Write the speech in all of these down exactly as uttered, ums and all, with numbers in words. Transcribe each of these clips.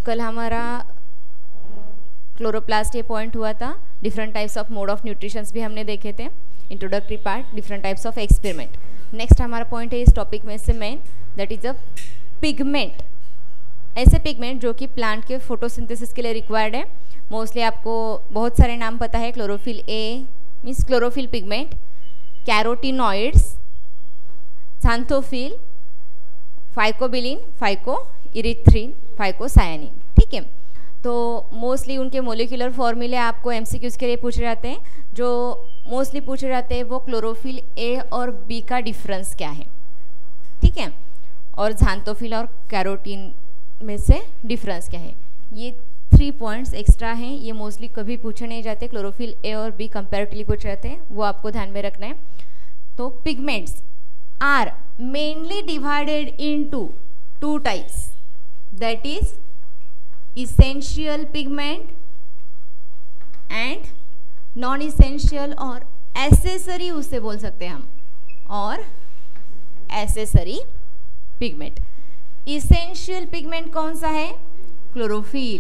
कल हमारा क्लोरोप्लास्ट ये पॉइंट हुआ था, different types of mode of nutritions भी हमने देखे थे, introductory part, different types of experiment. Next हमारा पॉइंट है इस टॉपिक में से main, that is a pigment. ऐसे पिगमेंट जो कि प्लांट के फोटोसिंथेसिस के लिए रिक्वायर्ड है। मोस्टली आपको बहुत सारे नाम पता है, chlorophyll A means chlorophyll pigment, carotenoids, xanthophyll, phycobilin, phycoerythrin, phycocyanin. ठीक है, तो मोस्टली उनके मोलिकुलर फॉर्मूले आपको एमसीक्यूज के लिए पूछे जाते हैं। जो मोस्टली पूछे जाते हैं वो क्लोरोफिल ए और बी का डिफरेंस क्या है, ठीक है, और xanthophyll और कैरोटीन में से डिफरेंस क्या है। ये थ्री पॉइंट्स एक्स्ट्रा हैं, ये मोस्टली कभी पूछे नहीं जाते। क्लोरोफिल ए और बी कंपैरेटिवली पूछे जाते हैं, वो आपको ध्यान में रखना है। तो pigments are mainly divided into two types, that is essential pigment and non essential और accessory उसे बोल सकते हैं हम, और accessory pigment। essential pigment कौन सा है? chlorophyll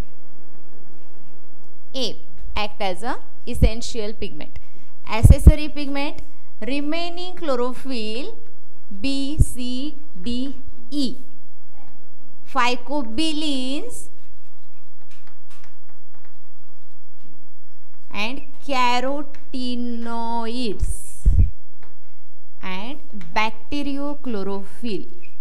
A act as a essential pigment, accessory pigment remaining chlorophyll B, C, D, E, phycobilins and carotenoids and bacteriochlorophyll।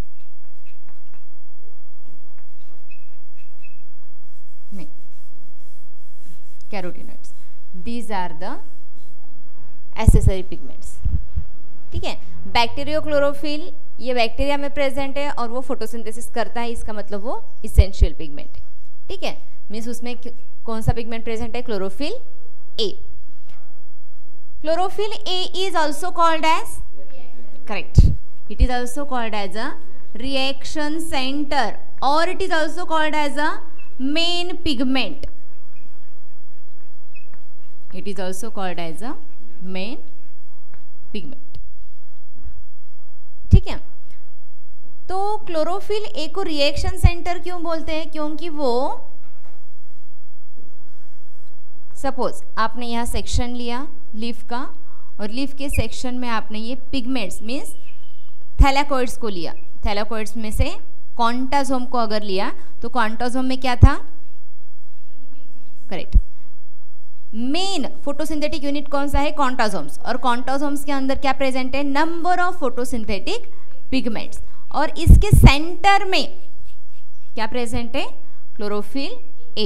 नहीं, carotenoids, these are the accessory pigments। ठीक है, बैक्टीरियोक्लोरोफिल ये bacteria में present है और वो फोटोसिंथेसिस करता है, इसका मतलब वो इसेंशियल पिगमेंट है। ठीक है, मीन्स उसमें कौन सा पिगमेंट प्रेजेंट है? Chlorophyll A। Chlorophyll A is also called as, correct, it is also called as a reaction center or it is also called as a main pigment, it is also called as a main pigment। ठीक है, तो chlorophyll A को reaction centre क्यों बोलते हैं? क्योंकि वो, suppose आपने यहाँ सेक्शन लिया लीफ का और लीफ के सेक्शन में आपने ये पिगमेंट्स मीन्स थैलाकोइड्स को लिया, थैलाकोइड्स में से कॉन्टासोम को अगर लिया तो कॉन्टासोम में क्या था? करेक्ट, मेन फोटोसिंथेटिक यूनिट कौन सा है? कॉन्टासोम्स, और कॉन्टासोम्स के अंदर क्या प्रेजेंट है? नंबर ऑफ फोटोसिंथेटिक पिगमेंट्स, और इसके सेंटर में क्या प्रेजेंट है? क्लोरोफिल ए।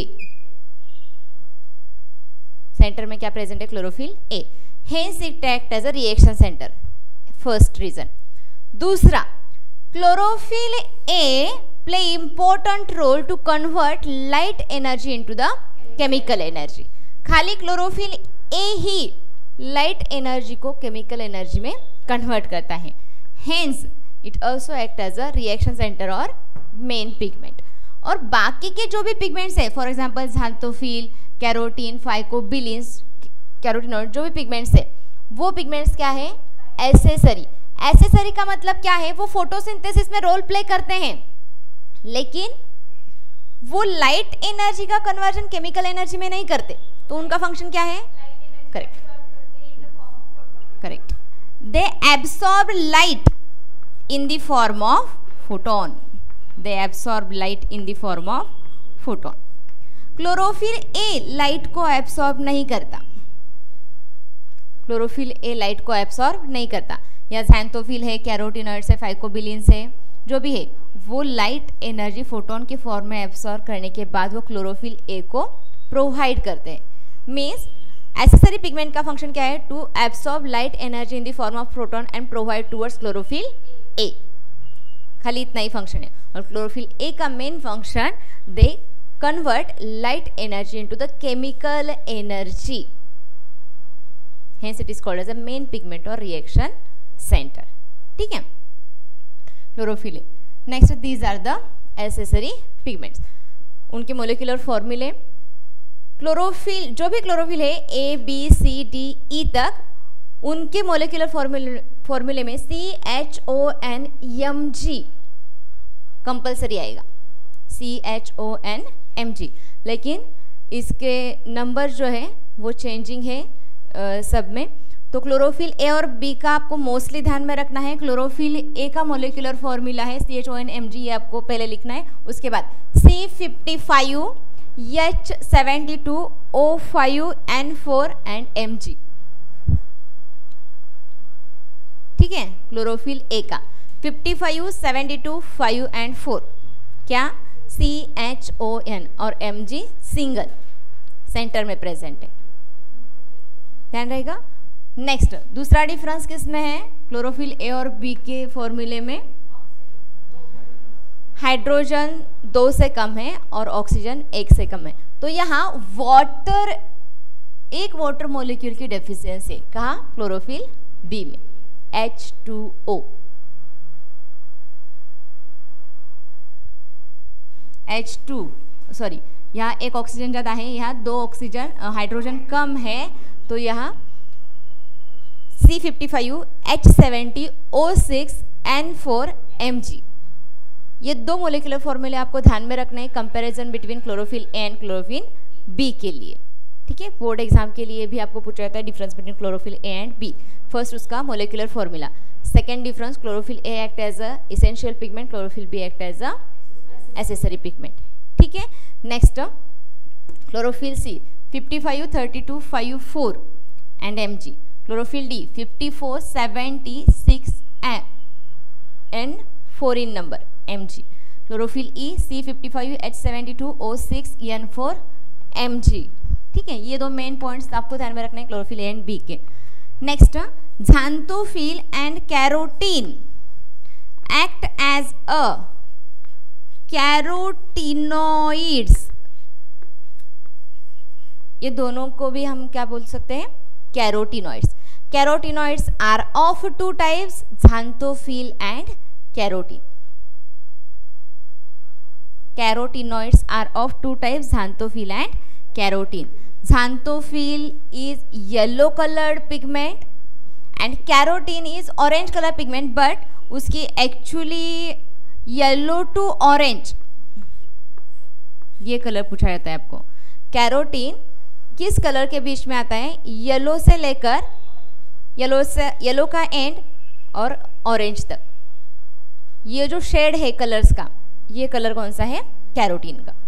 सेंटर में क्या प्रेजेंट है? Chlorophyll A, hence it act as a reaction centre, first reason. दूसरा, chlorophyll A play important role to convert light energy into the chemical energy. खाली क्लोरोफिल ए ही light energy को chemical energy में convert करता है, hence it also act as a reaction centre और main pigment. और बाकी के जो भी पिगमेंट्स है, for example xanthophyll, carotene, phycobilins, carotenoid, जो भी पिगमेंट्स है वो पिगमेंट्स क्या है? एसेसरी। एसेसरी का मतलब क्या है? वो फोटोसिंथेसिस में रोल प्ले करते हैं, लेकिन वो लाइट एनर्जी का कन्वर्जन केमिकल एनर्जी में नहीं करते, तो उनका फंक्शन क्या है? Correct, correct, they absorb light in the form of photon, they absorb light in the form of photon. Chlorophyll A light को एब्सॉर्ब नहीं करता, क्लोरोफिल ए लाइट को एब्सॉर्ब नहीं करता। या xanthophyll है, कैरोटीनॉइड्स है, फाइकोबिलिन्स है, जो भी है वो लाइट एनर्जी फोटोन के फॉर्म में एब्सॉर्ब करने के बाद वो क्लोरोफिल ए को प्रोवाइड करते हैं। मीन्स एसेसरी पिगमेंट का फंक्शन क्या है? To absorb light energy in the form of proton and provide towards chlorophyll A, खाली इतना ही फंक्शन है। और क्लोरोफिल ए का main function, they convert light energy into the chemical energy, hence it is called as a main pigment or reaction center। ठीक है, chlorophyll. Next, these are the accessory pigments, उनके molecular फॉर्मूले। Chlorophyll, जो भी chlorophyll है A B C D E तक, उनके molecular फॉर्मूले फॉर्मूले में C H O N M G compulsory आएगा। C H O N M G, लेकिन इसके नंबर जो है वो चेंजिंग है आ, सब में। तो क्लोरोफिल ए और बी का आपको मोस्टली ध्यान में रखना है। क्लोरोफिल ए का मोलिकुलर फॉर्मूला है C H O N M G, ये आपको पहले लिखना है। उसके बाद C fifty five H seventy two O five N four and M G, ठीक है। क्लोरोफिल ए का fifty five, seventy two, five and four क्या सी एच ओ एन और एम जी सिंगल सेंटर में प्रेजेंट है, ध्यान रहेगा। Next दूसरा डिफरेंस किस में है क्लोरोफिल ए और बी के फॉर्मूले में? हाइड्रोजन दो से कम है और ऑक्सीजन एक से कम है। तो यहाँ वाटर, एक वाटर मॉलिक्यूल की डेफिशिएंसी है, कहाँ? क्लोरोफिल बी में, H two O. H two sorry, यहाँ एक ऑक्सीजन ज़्यादा है, यहाँ दो ऑक्सीजन हाइड्रोजन कम है, तो यहाँ C fifty five H seventy O six N four M G. ये दो मोलिकुलर फॉर्मूले आपको ध्यान में रखने हैं comparison between chlorophyll A and chlorophyll B के लिए, ठीक है। बोर्ड एग्जाम के लिए भी आपको पूछा जाता है difference between chlorophyll A and B. First उसका molecular formula, second difference chlorophyll A act as a essential pigment, chlorophyll B act as a accessory pigment, ठीक है। Next chlorophyll C fifty five, thirty two, five, four and M G. Chlorophyll D fifty four, seventy six and four in number M G. Chlorophyll E C fifty five, H seventy two, O six, N four M G, ठीक है। ये दो main points आपको ध्यान में रखना है chlorophyll A and B के। Next xanthophyll and carotene act as a carotenoids. ये दोनों को भी हम क्या बोल सकते हैं? Carotenoids. Carotenoids are of two types, xanthophyll and carotene. Carotenoids are of two types, xanthophyll and carotene. Xanthophyll is yellow colored pigment and carotene is orange color pigment, but उसकी actually yellow to orange ये colour पूछा जाता है आपको। Carotene किस colour के बीच में आता है? येलो से लेकर येलो से येलो का एंड और ऑरेंज तक, ये जो शेड है कलर्स का, ये कलर कौन सा है? कैरोटीन का,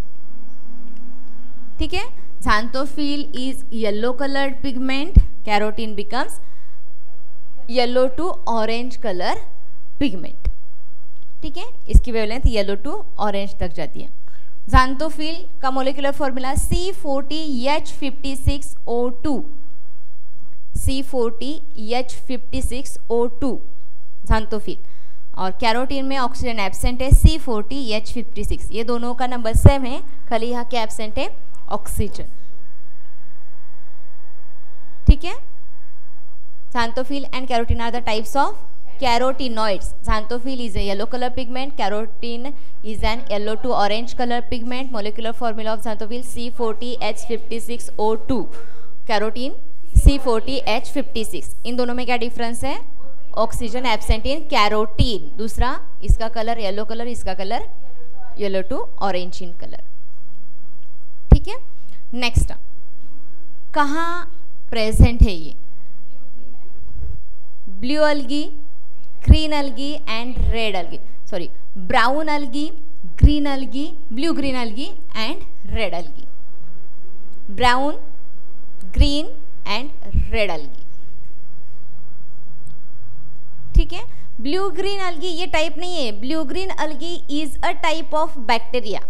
ठीक है। xanthophyll is yellow coloured pigment, carotene becomes yellow to orange colour pigment, ठीक है। इसकी वेवलेंथ येलो टू ऑरेंज तक जाती है। xanthophyll का molecular formula C forty H fifty six O two, C forty H fifty six O two xanthophyll। और carotene में oxygen absent है, C forty H fifty six. ये दोनों का नंबर सेम है, खाली यहाँ क्या एब्सेंट है? ऑक्सीजन, ठीक है। xanthophyll and carotene are the types of carotenoids. Xanthophyll is a yellow color pigment, carotene is an yellow to orange color pigment. Molecular formula of xanthophyll C forty H fifty six O two, carotene C forty H fifty six. इन दोनों में क्या difference है? Oxygen absent in carotene. दूसरा, इसका colour yellow colour, इसका colour yellow to orange in colour, ठीक है। नेक्स्ट, कहाँ प्रेजेंट है ये? Blue algae, green algae and red algae, sorry brown algae, green algae, blue green algae and red algae. Brown, green and red algae, ठीक है। Blue green algae ये type नहीं है। Blue green algae is a type of bacteria,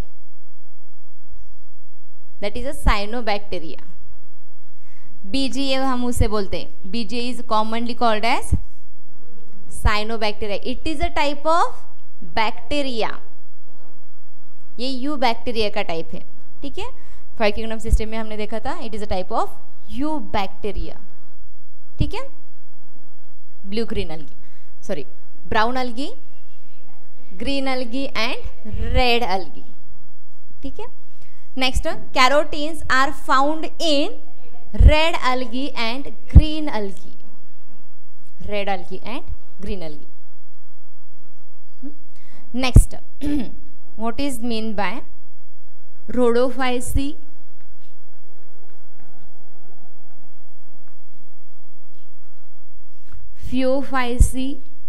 that is a cyanobacteria. BGA हम उसे बोलते हैं, BGA is commonly called as cyanobacteria. It is a type of bacteria, ये यू बैक्टीरिया का type है, ठीक है। फाइव किंगडम सिस्टम में हमने देखा था, it is a type of eubacteria, ठीक है। Blue green algae, sorry brown algae, green algae and red algae, ठीक है। Next, carotenes are found in red algae and green algae, red algae and green algae. Next, what is mean by rhodophycy, phaeophycy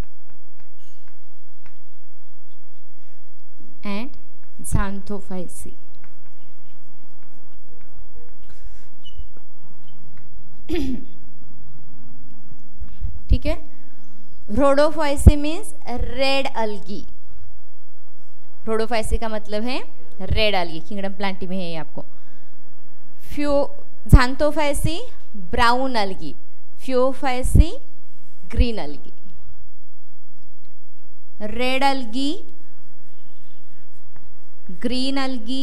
and xanthophycy. ठीक है, rhodophycy means red algae. rhodophycy का मतलब है red अलगी, kingdom Plantae में है ये आपको. Few xanthophycy brown algae, phaeophycy green algae. Red algae, green algae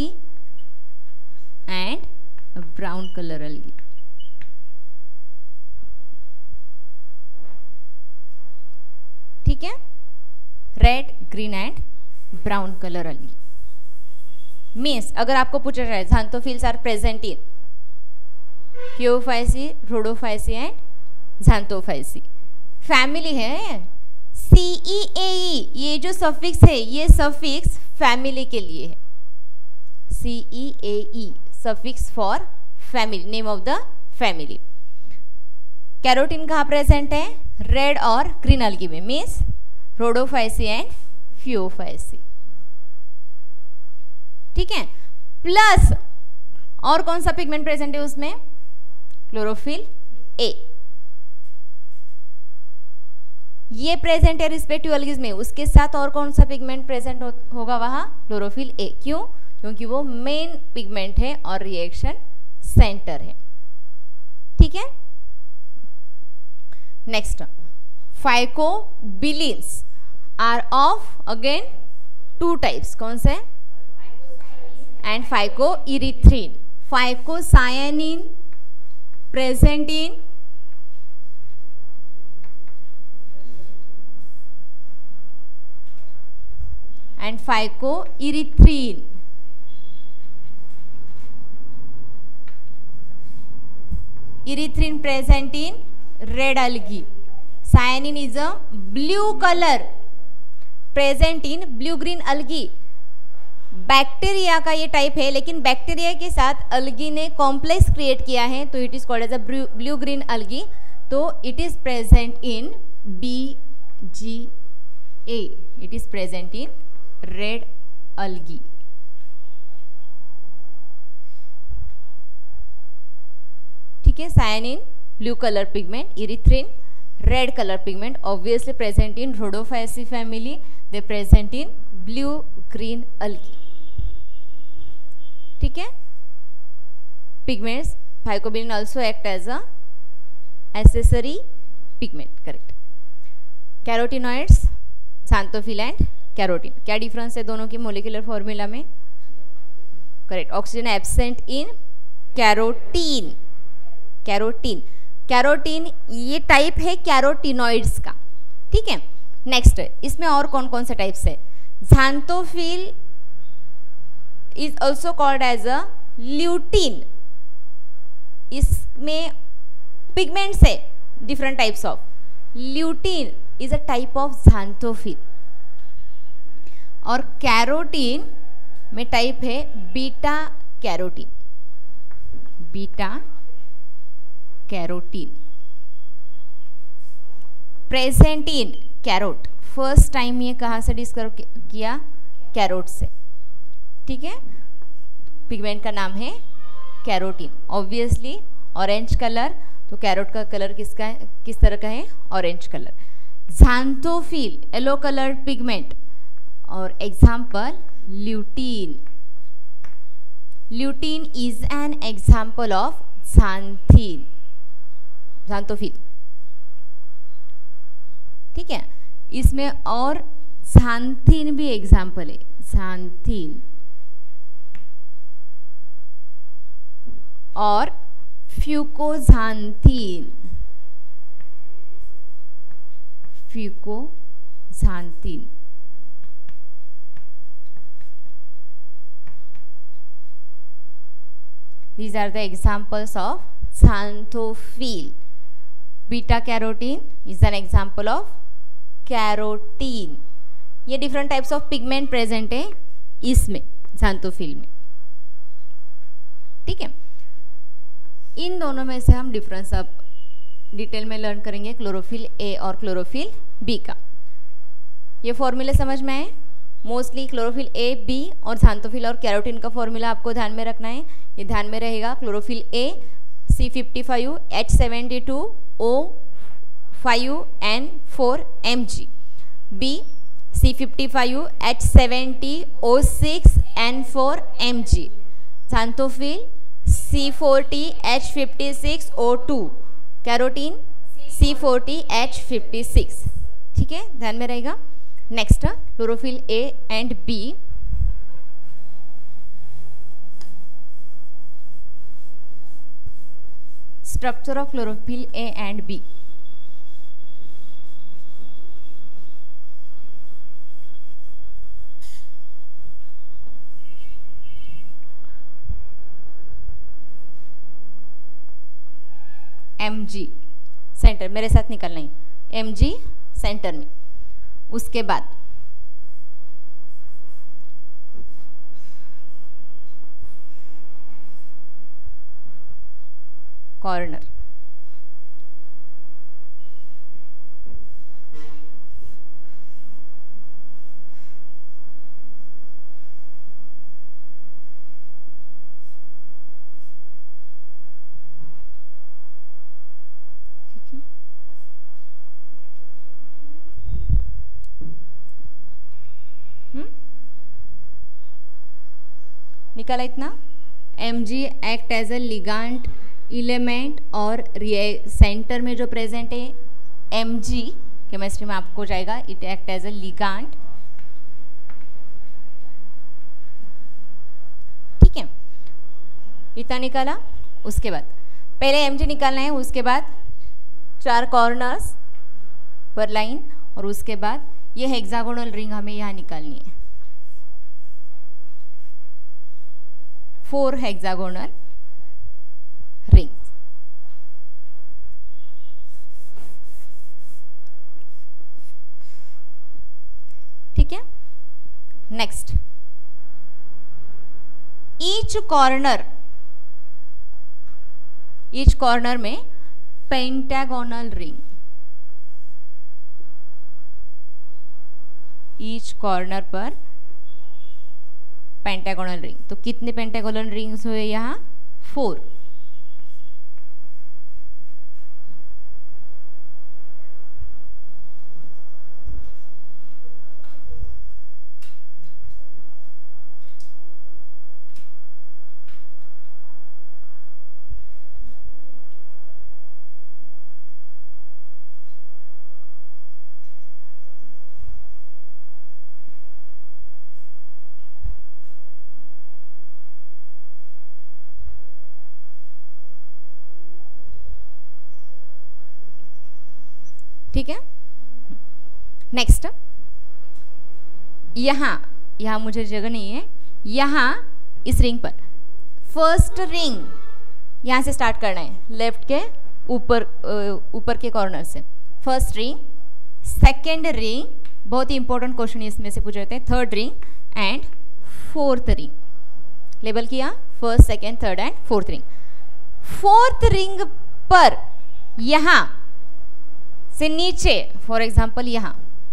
and brown colour algae. ठीक है, red, green and brown colour algae. Means अगर आपको पूछा जाए xanthophyls are present in phaeophycy, rhodophycy and xanthophycy. Family है C E A ई, ये जो suffix है ये सफिक्स फैमिली के लिए है. C E A E suffix for family, name of the family. Carotene कहाँ प्रेजेंट है? रेड और ग्रीन अलगी में, मीन्स rhodophycy एंड phaeophycy. ठीक है, प्लस और कौन सा पिगमेंट प्रेजेंट है उसमें? Chlorophyll A. ये प्रेजेंट है रिस्पेक्टिव अलगीज में, उसके साथ और कौन सा पिगमेंट प्रेजेंट हो, होगा वहां? Chlorophyll A. क्यों? क्योंकि वो मेन पिगमेंट है और रिएक्शन सेंटर है. ठीक है, next, phycobilins are of again two types. कौन से? And phycoerythrin. Phycocyanin present in and phycoerythrin. Erythrin present in red algae. Cyanin is a blue color present in blue green algae. Bacteria का ये type है, लेकिन bacteria के साथ अलगी ने complex create किया है, तो it is called as a blue green algae. तो it is present in B G A. It is present in red algae. ठीक है, cyanin blue colour pigment, erythrin red colour pigment, obviously present in rhodophycy family. They present in blue green algae. ठीक है, pigments phycobilin also act as a accessory pigment. Correct. Carotenoids xanthophyll and carotene. क्या difference है दोनों की molecular formula में? Correct, oxygen absent in carotene. Carotene carotene ये type है carotenoids का. ठीक है, नेक्स्ट, इसमें और कौन कौन से टाइप्स है? xanthophyll is also called as a lutein. इसमें पिगमेंट्स है different types of. Lutein is a type of xanthophyll. और कैरोटीन में टाइप है beta carotene. Beta carotene present in carrot. First time ये कहाँ से डिस्कवर किया? कैरोट से. ठीक है, पिगमेंट का नाम है कैरोटीन. ऑब्वियसली ऑरेंज कलर, तो कैरोट का कलर किसका है, किस तरह का है? Orange colour. xanthophyll yellow colour pigment. और example lutein. Lutein is an example of xanthine. xanthophyll. ठीक है, इसमें और xanthine भी एग्जाम्पल है. xanthine और fucoxanthine. fucoxanthine. These are the examples of xanthophyll. Beta carotene is an example of carotene. ये different types of pigment present है. इसमें ज़ांथोफिल में, ठीक है। इन दोनों में से हम डिफरेंस अब डिटेल में लर्न करेंगे, क्लोरोफिल ए और क्लोरोफिल बी का। ये फॉर्मूले समझ में आए? मोस्टली क्लोरोफिल ए, बी और ज़ांथोफिल और कैरोटीन का फॉर्मूला आपको ध्यान में रखना है। ये ध्यान में रहेगा, chlorophyll A C fifty five H seventy two O five N four M G, B C fifty five H seventy O six N four M G, xanthophyll C forty H fifty six O two, carotene C forty H fifty six, ठीक है, ध्यान में रहेगा। Next chlorophyll A and B, structure of chlorophyll A and B. M G centre, मेरे साथ निकलना है, M G centre में। उसके बाद कॉर्नर, निकाला इतना। M G act as a ligand element और सेंटर में जो प्रेजेंट है एम जी, केमिस्ट्री में आपको जाएगा, it act as a ligand, ठीक है। इतना निकाला। उसके बाद पहले एम जी निकालना है, उसके बाद चार कॉर्नर्स पर लाइन, और उसके बाद ये हेक्सागोनल रिंग हमें यहाँ निकालनी है, फोर हेक्सागोनल रिंग, ठीक है। Next, each corner, each corner में पेंटागोनल रिंग, ईच कॉर्नर पर पेंटागोनल रिंग। तो कितने पेंटागोनल रिंग्स हुए यहाँ? फोर। ठीक है। नेक्स्ट, यहाँ यहाँ मुझे जगह नहीं है, यहाँ इस रिंग पर फर्स्ट रिंग यहाँ से स्टार्ट करना है, लेफ्ट के ऊपर ऊपर के कॉर्नर से फर्स्ट रिंग, सेकेंड रिंग, बहुत ही इंपॉर्टेंट क्वेश्चन इसमें से पूछे जाते हैं, third ring and fourth ring, label किया first second third and fourth ring. Fourth ring पर यहाँ से नीचे, फॉर एग्जाम्पल यहाँ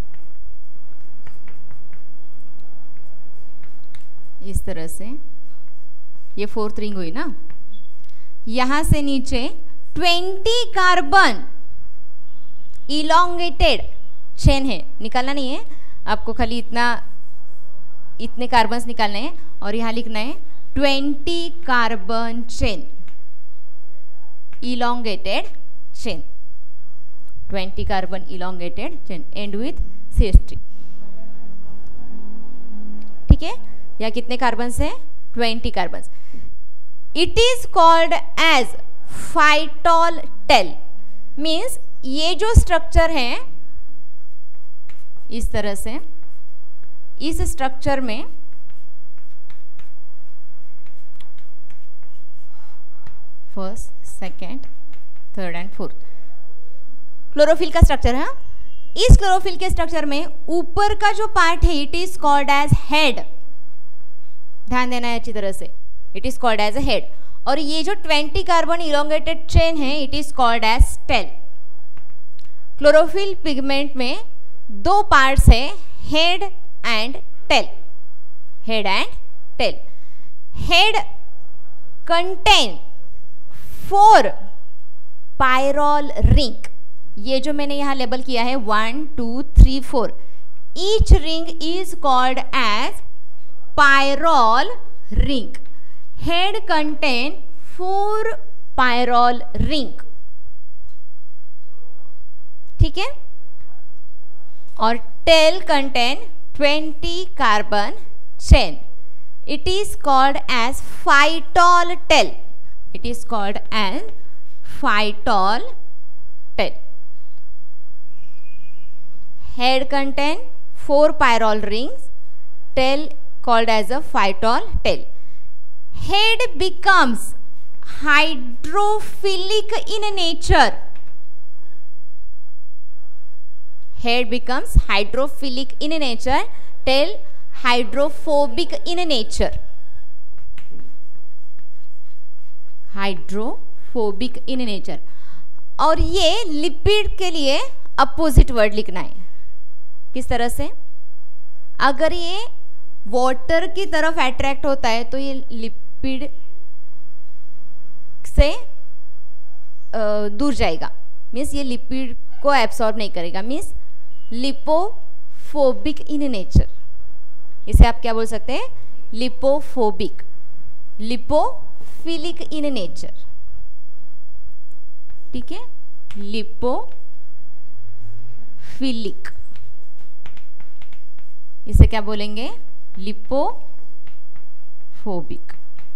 इस तरह से, ये फोर्थ रिंग हुई ना, यहाँ से नीचे ट्वेंटी कार्बन इलोंगेटेड चेन है, निकालना नहीं है आपको, खाली इतना इतने कार्बन्स निकालने हैं और यहाँ लिखना है twenty carbon chain, elongated chain, twenty carbon elongated chain and with C H three, ठीक है। यहाँ कितने कार्बन्स हैं? Twenty carbons. It is called as phytol tail, means ये जो स्ट्रक्चर है इस तरह से, इस स्ट्रक्चर में first second third and fourth chlorophyll का स्ट्रक्चर है। इस क्लोरोफिल के स्ट्रक्चर में ऊपर का जो पार्ट है it is called as head, ध्यान देना है अच्छी तरह से, it is called as a head. और ये जो ट्वेंटी कार्बन इलोंगेटेड चेन है it is called as tail. Chlorophyll pigment में दो पार्ट्स है, head and tail, head and tail. Head contain four pyrrole ring, ये जो मैंने यहाँ लेबल किया है one two three four, each ring is called as pyrrole ring. Head contain four pyrrole ring, ठीक है। और tail contain twenty carbon chain, it is called as phytol tail, it is called as phytol tail. Head contain four pyrrole rings, tail called as a phytol tail. Head becomes hydrophilic in nature. Head becomes hydrophilic in nature, tail hydrophobic in nature. Hydrophobic in nature. और ये lipid के लिए opposite word लिखना है। किस तरह से? अगर ये वाटर की तरफ अट्रैक्ट होता है तो ये लिपिड से दूर जाएगा, मीन्स ये लिपिड को एब्सॉर्ब नहीं करेगा, मीन्स लिपोफोबिक इन नेचर। इसे आप क्या बोल सकते हैं? लिपोफोबिक, लिपोफिलिक इन नेचर, ठीक है, लिपोफिलिक, इसे क्या बोलेंगे? लिपोफोबिक।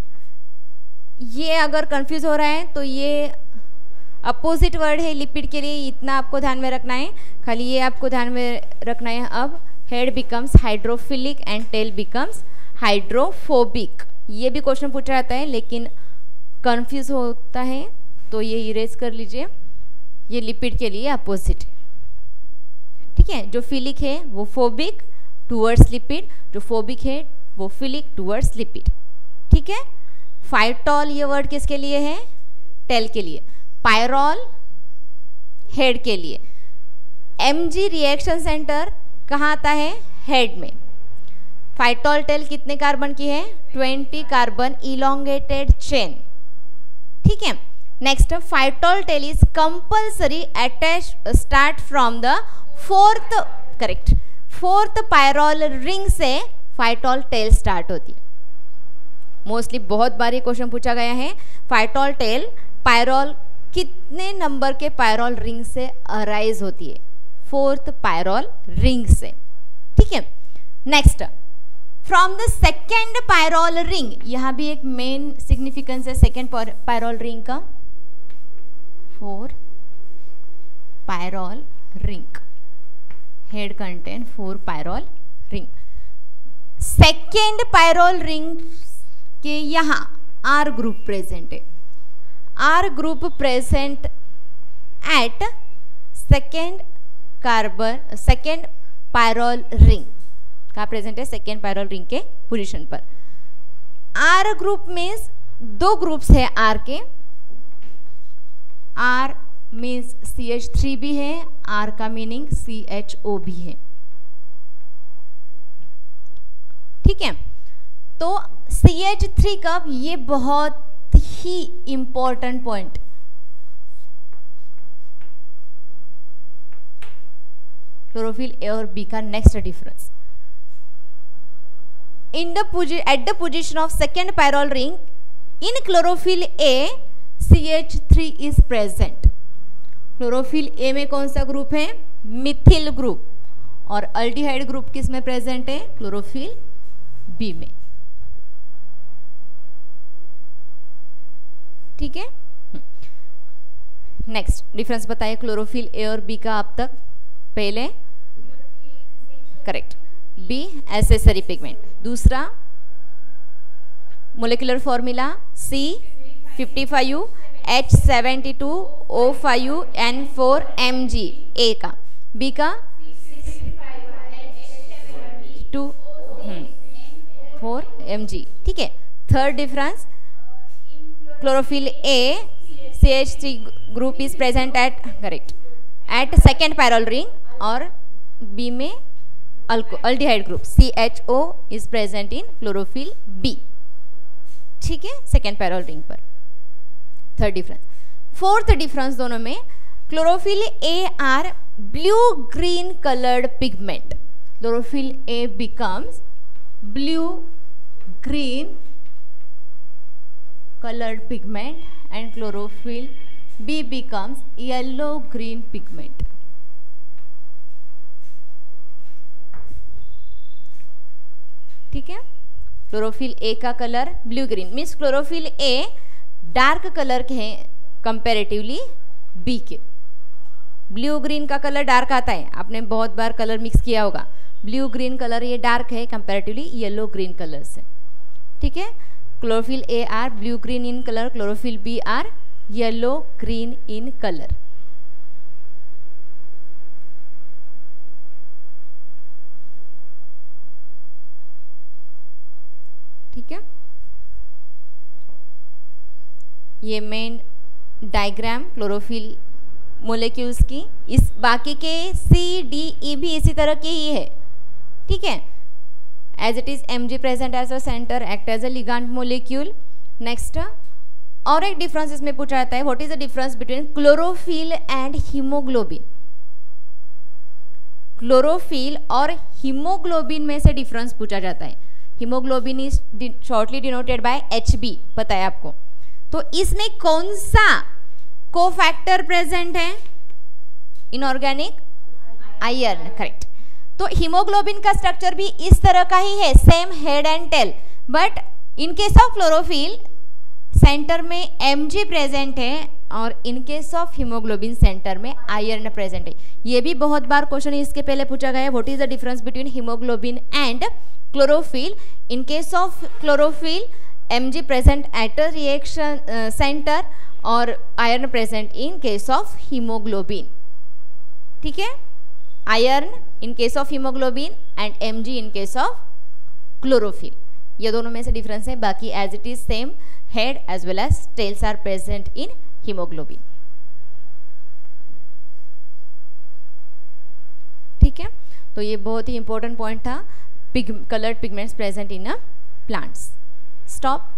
ये अगर कंफ्यूज हो रहा है तो ये अपोजिट वर्ड है लिपिड के लिए, इतना आपको ध्यान में रखना है, खाली ये आपको ध्यान में रखना है। अब head becomes hydrophilic and tail becomes hydrophobic. ये भी क्वेश्चन पूछा जाता है लेकिन कंफ्यूज होता है तो ये इरेज कर लीजिए, ये लिपिड के लिए अपोजिट है, ठीक है। जो फिलिक है वो फोबिक टूवर्ड्स लिपिड, जो फोबिक है वो फिलिक टूवर्ड्स लिपिड, ठीक है। फाइटोल ये वर्ड किसके लिए है? टेल के लिए। पायरोल हेड के लिए। एमजी रिएक्शन सेंटर कहाँ आता है? हेड में। फाइटोल टेल कितने कार्बन की है? ट्वेंटी कार्बन इलोंगेटेड चेन, ठीक है। Next, phytol tail is compulsory attach start from the fourth, correct, fourth pyrrole ring से फाइटोल टेल स्टार्ट होती है। मोस्टली बहुत बार ये क्वेश्चन पूछा गया है, फाइटोल टेल पायरोल कितने नंबर के पायरोल रिंग से अराइज होती है? फोर्थ पायरोल रिंग से, ठीक है। Next, from the second pyrrole ring, यहाँ भी एक मेन सिग्निफिकेंस है सेकेंड पायरोल रिंग का, four pyrrole ring, head contain four pyrrole ring. Second pyrrole ring के यहाँ आर ग्रुप प्रेजेंट है। R group present at second carbon, second pyrrole ring कहाँ present है? सेकेंड पायरोल रिंग के position पर। R group means दो groups है R के, R means C H three भी है, आर का मीनिंग सी एच ओ भी है, ठीक है। तो सी एच थ्री कब? ये बहुत ही इंपॉर्टेंट पॉइंट, क्लोरोफिल ए और बी का next difference. In the at the position of second pyrrole ring in chlorophyll A C H three is present. Chlorophyll A में कौन सा ग्रुप है? Methyl group. और अल्डिहाइड ग्रुप किस में present है? क्लोरोफिल बी में, ठीक है। नेक्स्ट डिफरेंस बताइए क्लोरोफिल ए और बी का अब तक। पहले करेक्ट, बी एसेसरी पिगमेंट। दूसरा molecular formula C fifty five H seventy two O five N four M G A का, बी का टू फोर एम जी, ठीक है। Third difference, chlorophyll A C H three group is present at, correct, at second pyrrole ring, और B में aldehyde group C H O is present in chlorophyll B, ठीक है, second pyrrole ring पर। Third difference. Fourth difference दोनों में, chlorophyll A are blue green coloured pigment, chlorophyll A becomes blue green colored pigment and chlorophyll B becomes yellow green pigment, ठीक है। Chlorophyll A का colour blue green, means chlorophyll A dark colour के हैं comparatively B के। Blue green का colour dark आता है, आपने बहुत बार कलर मिक्स किया होगा। ब्लू ग्रीन कलर ये डार्क है कंपेरेटिवली येलो ग्रीन कलर से, ठीक है। Chlorophyll A are blue green in colour, chlorophyll B are yellow green in colour, ठीक है। ये मेन डायग्राम क्लोरोफिल मोलेक्यूल्स की, इस बाकी के सी डी ई भी इसी तरह के ही है, ठीक है। As it is M G present as a centre, act as a ligand molecule. Next, और एक डिफरेंस इसमें पूछा जाता है, what is the difference between chlorophyll and haemoglobin. Chlorophyll और हीमोग्लोबिन में से डिफरेंस पूछा जाता है। Haemoglobin is shortly denoted by H B, पता है आपको। तो इसमें कौन सा कोफैक्टर प्रेजेंट है? Inorganic iron, correct. तो हीमोग्लोबिन का स्ट्रक्चर भी इस तरह का ही है, same head and tail, but in case of chlorophyll centre में एमजी प्रेजेंट है और in case of haemoglobin centre में आयरन प्रेजेंट है। ये भी बहुत बार क्वेश्चन इसके पहले पूछा गया है, what is the difference between haemoglobin and chlorophyll. In case of chlorophyll M G present at a reaction centre और iron present in case of haemoglobin, ठीक है। Iron in case of haemoglobin and M G in case of chlorophyll, ये दोनों में से difference है। बाकी as it is same, head as well as tails are present in haemoglobin, ठीक है। तो ये बहुत ही इंपॉर्टेंट पॉइंट था, pig coloured pigments present in a plants. Stop.